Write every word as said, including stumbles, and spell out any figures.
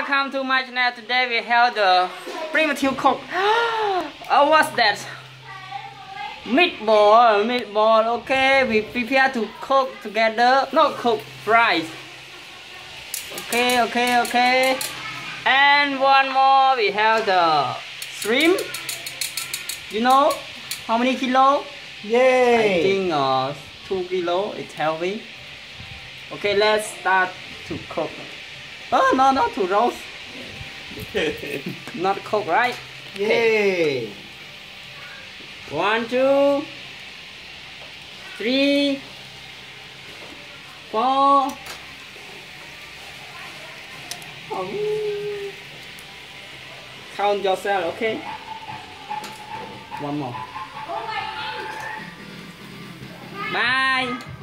welcome to my channel. Today we have the primitive cook. Oh, what's that? Meatball, meatball. Okay, we prepare to cook together. Not cook, fries. Okay, okay, okay. And one more, we have the shrimp. You know how many kilo? Yay! I think uh, two kilo. It's healthy. Okay, let's start to cook. Oh no, not to roast. Not cook, right? Yay! Okay. One, two, three, four. Oh. Count yourself, okay? One more. Bye.